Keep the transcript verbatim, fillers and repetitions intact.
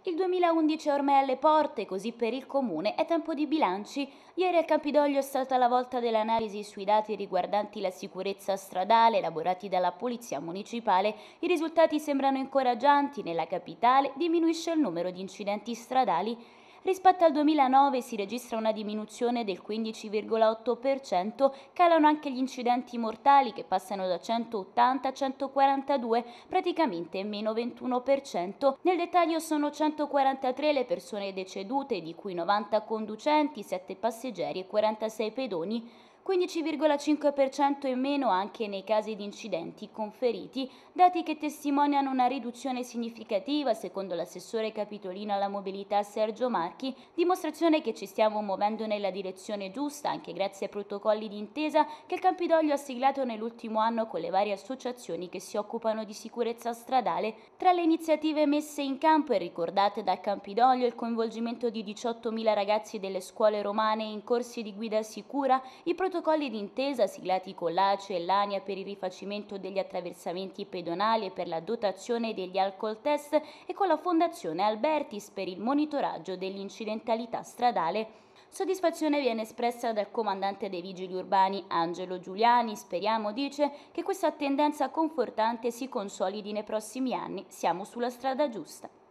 Il duemilaundici è ormai alle porte, così per il comune è tempo di bilanci. Ieri al Campidoglio è stata la volta dell'analisi sui dati riguardanti la sicurezza stradale elaborati dalla Polizia Municipale. I risultati sembrano incoraggianti. Nella capitale diminuisce il numero di incidenti stradali. Rispetto al duemilanove si registra una diminuzione del quindici virgola otto per cento, calano anche gli incidenti mortali che passano da centottanta a centoquarantadue, praticamente meno ventuno per cento. Nel dettaglio sono centoquarantatré le persone decedute, di cui novanta conducenti, sette passeggeri e quarantasei pedoni, quindici virgola cinque per cento in meno anche nei casi di incidenti con feriti, dati che testimoniano una riduzione significativa secondo l'assessore capitolino alla mobilità Sergio Marchi, dimostrazione che ci stiamo muovendo nella direzione giusta anche grazie ai protocolli d'intesa che il Campidoglio ha siglato nell'ultimo anno con le varie associazioni che si occupano di sicurezza stradale. Tra le iniziative messe in campo e ricordate dal Campidoglio il coinvolgimento di diciottomila ragazzi delle scuole romane in corsi di guida sicura, i protocolli d'intesa siglati con l'A C E e l'ANIA per il rifacimento degli attraversamenti pedonali e per la dotazione degli alcol test e con la Fondazione Albertis per il monitoraggio dell'incidentalità stradale. Soddisfazione viene espressa dal comandante dei Vigili Urbani Angelo Giuliani. Speriamo, dice, che questa tendenza confortante si consolidi nei prossimi anni. Siamo sulla strada giusta.